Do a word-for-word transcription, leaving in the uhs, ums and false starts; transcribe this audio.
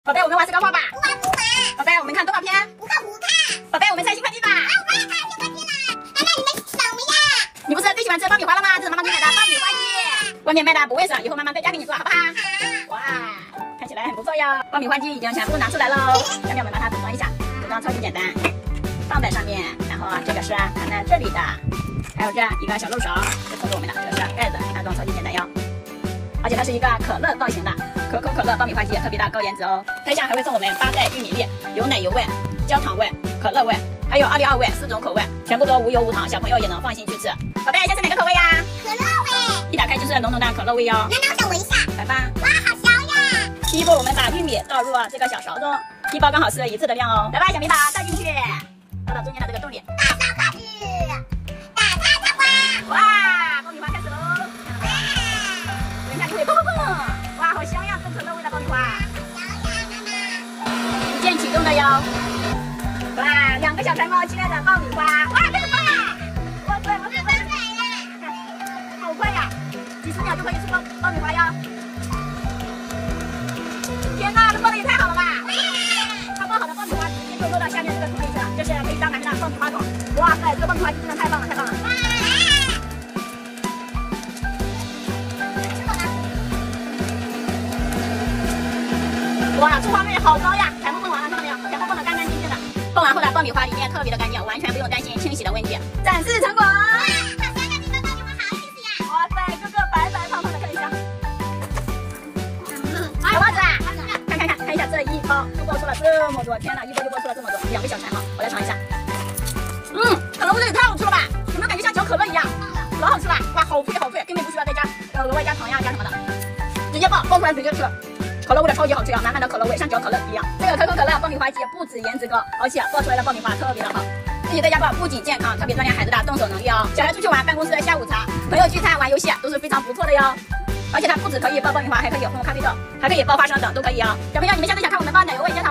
宝贝，我们玩这个画吧。 不玩不玩。 宝贝，我们看动画片。 不看不看。 宝贝，我们拆新快递吧。 啊，我不要看新快递了。妈妈，你们什么呀？ 你不是最喜欢吃爆米花了吗？这是妈妈给你买的爆米花机，外面卖的不卫生，以后妈妈在家给你做，好不好？哇，看起来很不错哟。爆米花机已经全部拿出来喽。下面我们把它组装一下，组装超级简单，放在上面，然后这个是放在这里的，还有这样一个小漏勺，是托住我们的，这个是盖子，安装超级简单哟。而且它是一个可乐造型的可口可乐爆米花机，特别的高颜值哦。配箱还会送我们八袋玉米粒，有奶油味、焦糖味、可乐味，还有奥利奥味四种口味，全部都无油无糖，小朋友也能放心去吃。宝贝，先吃哪个口味呀？ 可乐味。一打开就是浓浓的可乐味哟。 那让我闻一下。 来吧。 哇，好香呀！ 第一步，我们把玉米倒入这个小勺中，一包刚好是一次的量哦。来吧，小米把倒进去，倒到中间的这个洞里。 大烧开始，打开它哇！ 哇，爆米花开始喽！等一下就会砰砰砰！哇，好香呀，这可乐味的爆米花。 好香呀，妈妈。 一键启动的哟。哇，两个小柴猫期待的爆米花，哇，开始放了！哇塞，哇塞，哇塞，好快呀！几十秒就可以吃爆爆米花呀！天哪，这做的也太好了吧！它爆好的爆米花直接就漏到下面这个桶里去了，这是可以当男人的爆米花桶。哇塞，这个爆米花机真的太棒了，太棒了！哇，醋花味好高呀！全部蹦完了，看到没有？全部蹦得干干净净的。蹦完后的爆米花里面特别的干净，完全不用担心清洗的问题。展示成果！哇，好香呀！这个爆米花好意思呀！哇塞，个个白白胖胖的，看一下。小袜子啊，看看看，看一下这一包就爆出了这么多，天哪，一包就爆出了这么多，两个小柴猫，我来尝一下。嗯，可乐味也太好吃了吧？有没有感觉像嚼可乐一样？老好吃了！哇，好脆好脆，根本不需要再加呃额外加糖呀加什么的，直接爆爆出来直接吃。可乐味的超级好吃呀，满满的可乐味，像嚼可乐一样。这个可口可乐爆米花机不止颜值高，而且爆出来的爆米花特别的好。自己在家爆不仅健康，特别锻炼孩子的动手能力哦。小孩出去玩，办公室的下午茶，朋友聚餐玩游戏都是非常不错的哟。而且它不止可以爆爆米花，还可以烘咖啡豆，还可以爆花生等都可以哦。小朋友，你们下次想看我们爆奶油味焦糖